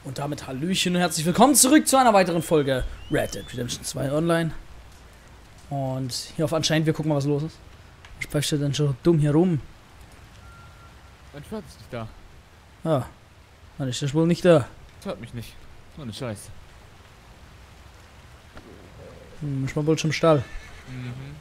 Und damit Hallöchen und herzlich willkommen zurück zu einer weiteren Folge Red Dead Redemption 2 Online. Und hier auf anscheinend, wir gucken mal, was los ist. Was sprichst du denn schon dumm hier rum? Mein Schwert ist nicht da. Ja, dann ist das wohl nicht da. Das hört mich nicht. So eine Scheiße. Muss man wohl zum Stall. Mhm.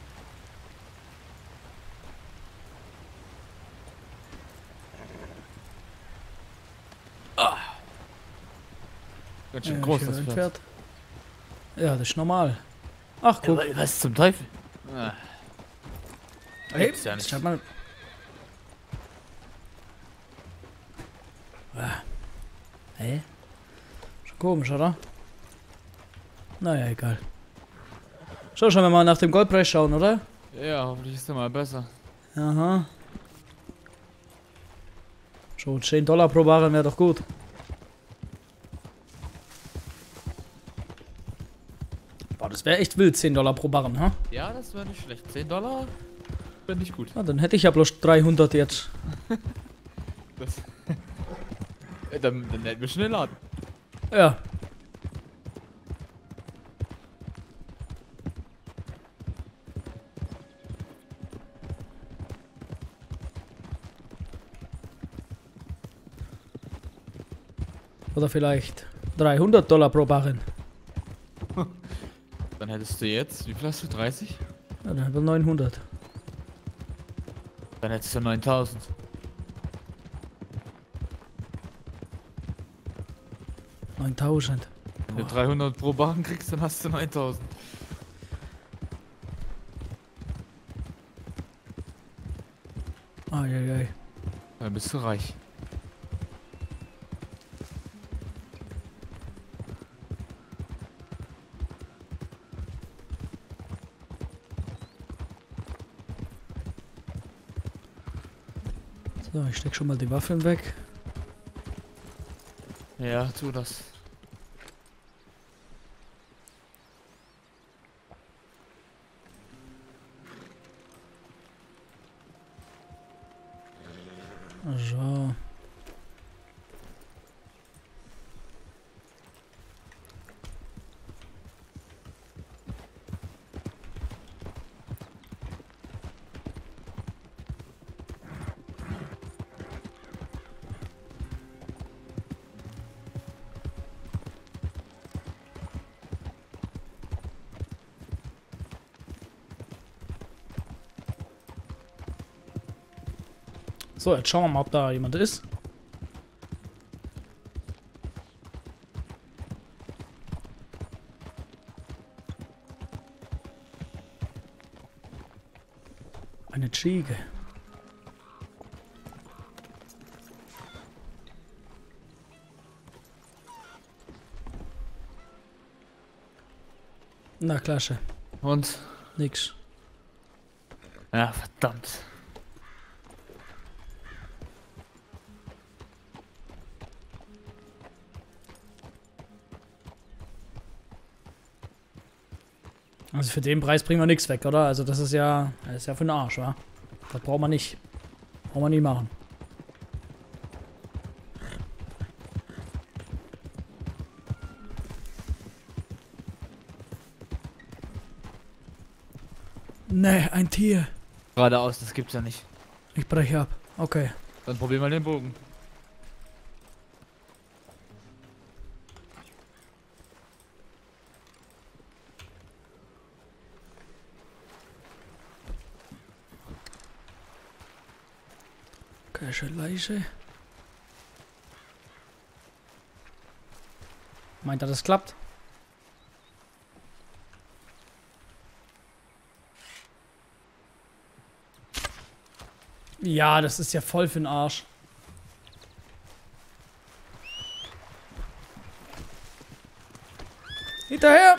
Ganz schön groß, das Pferd. Ja, das ist normal. Ach, guck. Ja, was zum Teufel? Ah. Hey, Gibt's ja nicht. schau mal. Hey? Schon komisch, oder? Naja, egal. So, schauen wir mal nach dem Goldpreis schauen, oder? Ja, hoffentlich ist er mal besser. Aha. So, 10 Dollar pro Barren wäre doch gut. Boah, das wäre echt wild, 10 Dollar pro Barren, ha? Ja, das wäre nicht schlecht. 10 Dollar wäre nicht gut. Na, dann hätte ich ja bloß 300 jetzt. Das dann hätten wir schnell laden. Ja. Oder vielleicht 300 Dollar pro Barren. Dann hättest du jetzt, wie viel hast du? 30? Ja, dann haben wir 900. Dann hättest du 9000. 9000. Wenn du 300 pro Barren kriegst, dann hast du 9000. Eieiei. Dann bist du reich. So, ich steck schon mal die Waffen weg. Ja, tu das. So. So, jetzt schauen wir mal, ob da jemand ist. Eine Ziege. Na, Klasse. Und? Nix. Ja, verdammt. Also für den Preis bringen wir nichts weg, oder? Also das ist ja für den Arsch, wa? Das braucht man nicht. Braucht man nie machen. Nee, ein Tier. Geradeaus, das gibt's ja nicht. Ich breche ab. Okay. Dann probier mal den Bogen. Okay, schön leise. Meint er, das klappt? Ja, das ist ja voll für den Arsch. Hinterher!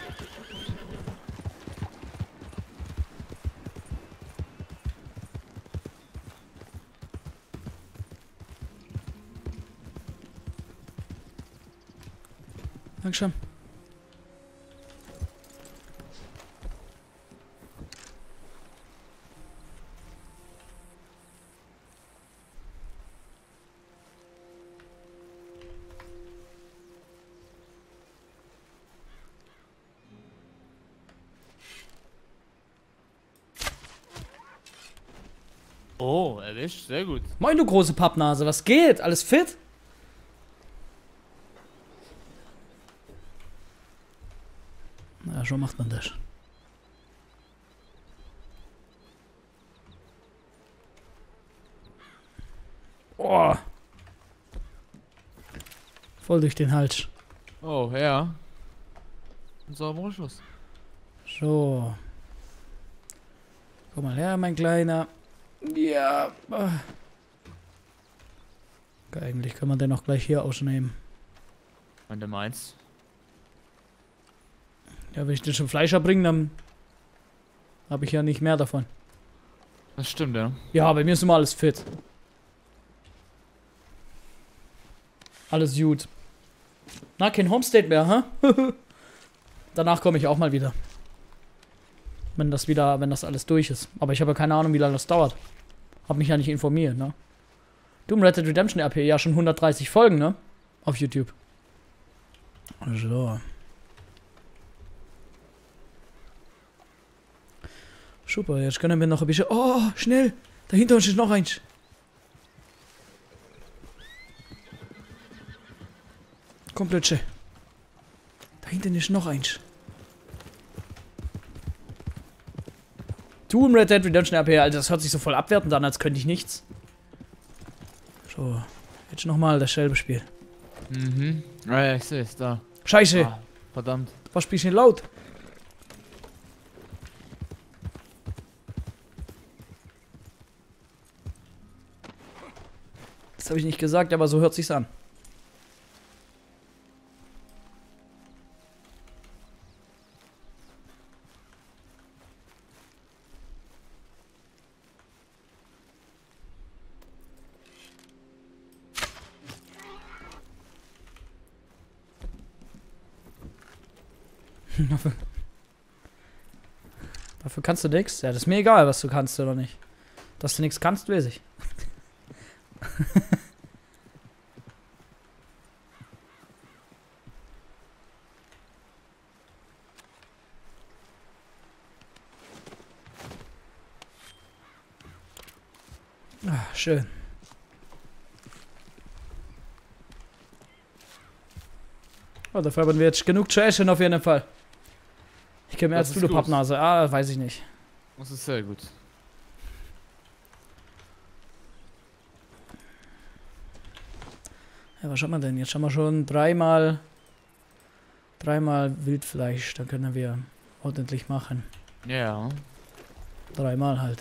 Dankeschön. Oh, erwischt. Sehr gut. Moin, du große Pappnase, was geht? Alles fit? Na, so macht man das. Oh. Voll durch den Hals. Oh, ja. Ein sauberer Schuss. So. Komm mal her, mein Kleiner. Ja. Eigentlich kann man den auch gleich hier ausnehmen. Wenn du meinst. Ja, wenn ich den zum Fleischer bringe, dann habe ich ja nicht mehr davon. Das stimmt, ja. Ja, bei mir ist immer alles fit. Alles gut. Na, kein Homestead mehr, hä? Danach komme ich auch mal wieder. Wenn das alles durch ist. Aber ich habe ja keine Ahnung, wie lange das dauert. Hab mich ja nicht informiert, ne? Du, im Red Dead Redemption RP, ja schon 130 Folgen, ne? Auf YouTube. So. Super, jetzt können wir noch ein bisschen... Oh, schnell! Da hinter uns ist noch eins. Komplett schön. Da hinten ist noch eins. Du im Red Dead Redemption RP, Alter, das hört sich so voll abwertend an, als könnte ich nichts. So, jetzt nochmal dasselbe Spiel. Mhm. Ja, ich sehe es da. Scheiße, Ah, verdammt. was spielst du denn laut? Das habe ich nicht gesagt, aber so hört sich's an. Dafür kannst du nix. Ja, das ist mir egal, was du kannst oder nicht. Dass du nichts kannst, weiß ich. Ah, schön. Oh, dafür haben wir jetzt genug zu essen auf jeden Fall. Ich kenne mehr Das als du, ist du gut. Pappnase. Ah, weiß ich nicht. Das ist sehr gut. Ja, was haben wir denn? Jetzt haben wir schon dreimal Wildfleisch. Da können wir ordentlich machen. Ja. Dreimal halt.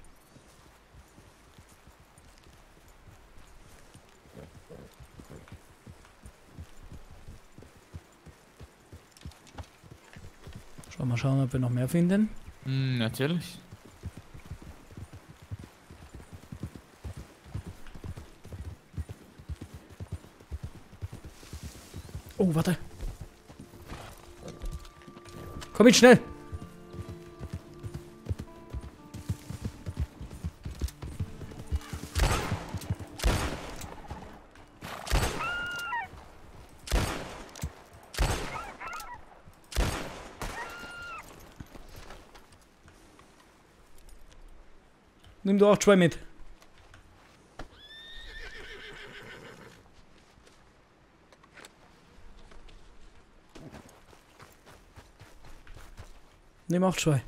Mal schauen, ob wir noch mehr finden. Natürlich. Oh, warte. Komm jetzt schnell. Nimm du auch zwei mit. Nimm auch zwei.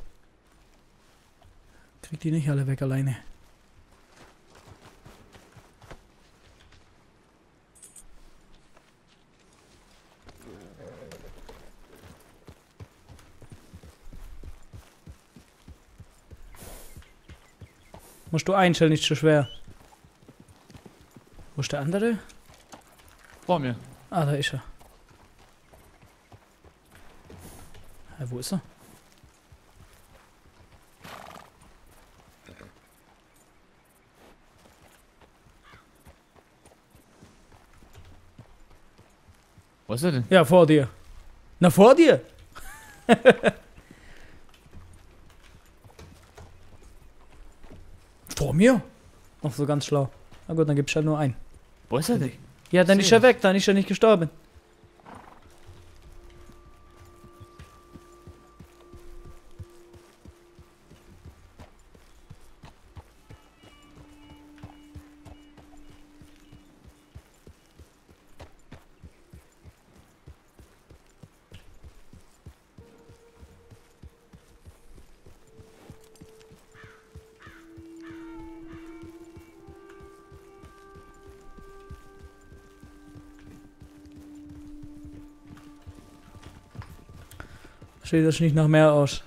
Krieg die nicht alle weg alleine. Musst du einstellen, nicht so schwer. Wo ist der andere? Vor mir. Ah, da ist er. Wo ist er? Wo ist er denn? Ja, vor dir. Na, vor dir! Vor mir? Ach so, ganz schlau. Na gut, dann gibt's halt nur einen. Wo ist er denn? Ja, dann ist er weg, dann ist er nicht gestorben. Steht das nicht nach mehr aus.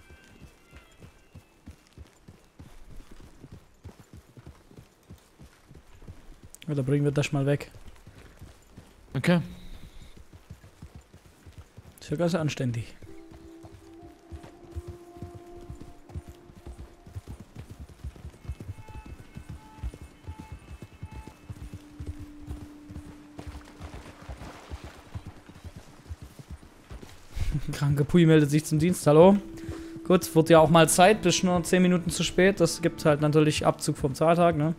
Oder bringen wir das mal weg. Okay. Ist ja ganz anständig. Kranke Pui meldet sich zum Dienst. Hallo? Gut, wird ja auch mal Zeit, bis nur 10 Minuten zu spät. Das gibt halt natürlich Abzug vom Zahltag, ne?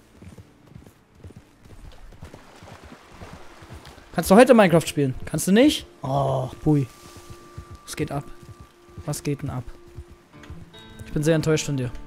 Kannst du heute Minecraft spielen? Kannst du nicht? Oh, Pui. Was geht ab? Was geht denn ab? Ich bin sehr enttäuscht von dir.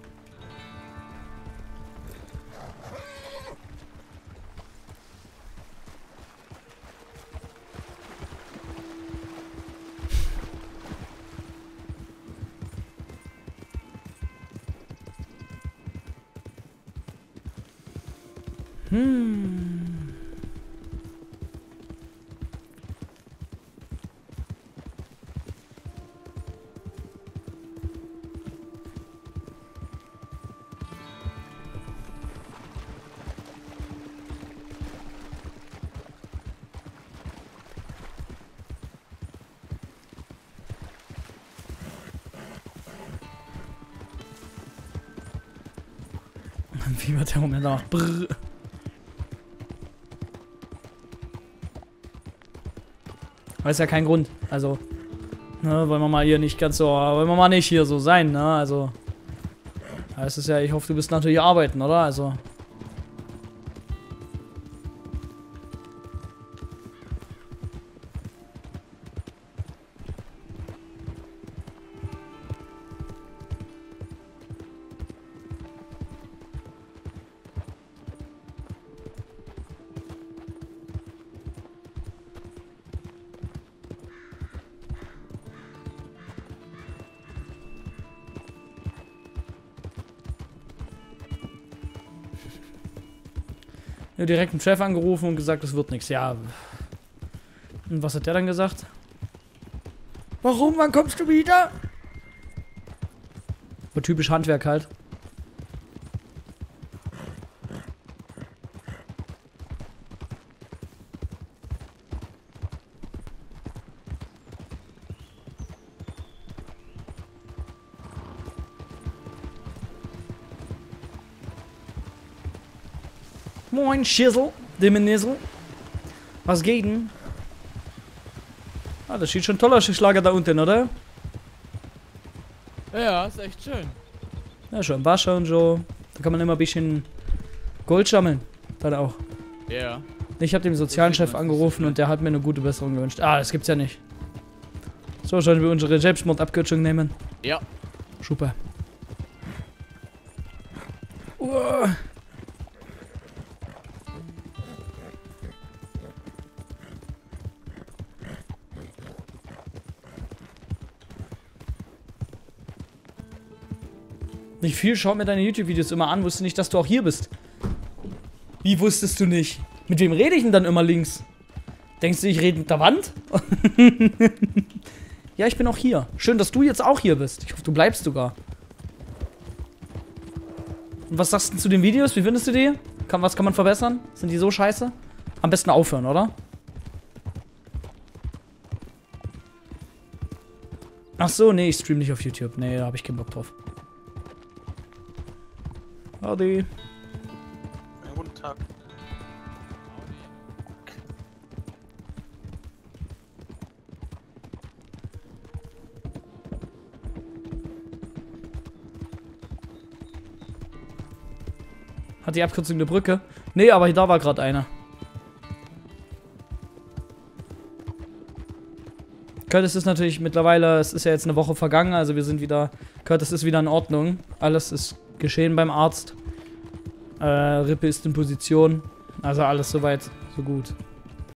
Wie wird der Moment macht. Brrr. Aber ist ja kein Grund. Also, ne, wollen wir mal hier nicht ganz so, wollen wir mal nicht hier so sein, ne? Also, es ist ja, ich hoffe, du bist natürlich arbeiten, oder? Also. Ja, direkt den Chef angerufen und gesagt, es wird nichts. Ja. Und was hat der dann gesagt? Warum? Wann kommst du wieder? Aber typisch Handwerk halt. Moin, Schissel, Dimmenizzle. Was geht denn? Ah, das sieht schon toll aus, das Lager da unten, oder? Ja, ist echt schön. Ja, schon Wasser und so. Da kann man immer ein bisschen Gold sammeln. Dann auch. Ja. Ich habe den sozialen Chef angerufen und der hat mir eine gute Besserung gewünscht. Ah, das gibt's ja nicht. So, sollen wir unsere Selbstmordabkürzung nehmen? Ja. Super. Nicht viel, schau mir deine YouTube-Videos immer an, wusste nicht, dass du auch hier bist. Wie wusstest du nicht? Mit wem rede ich denn dann immer links? Denkst du, ich rede mit der Wand? Ja, ich bin auch hier. Schön, dass du jetzt auch hier bist. Ich hoffe, du bleibst sogar. Und was sagst du zu den Videos? Wie findest du die? Was kann man verbessern? Sind die so scheiße? Am besten aufhören, oder? Ach so, nee, ich stream nicht auf YouTube. Nee, da habe ich keinen Bock drauf. Howdy. Ja, guten Tag. Hat die Abkürzung eine Brücke? Nee, aber da war gerade einer. Curtis ist natürlich mittlerweile, es ist ja jetzt eine Woche vergangen, also wir sind wieder, Curtis ist wieder in Ordnung. Alles ist geschehen beim Arzt. Rippe ist in Position. Also alles soweit, so gut.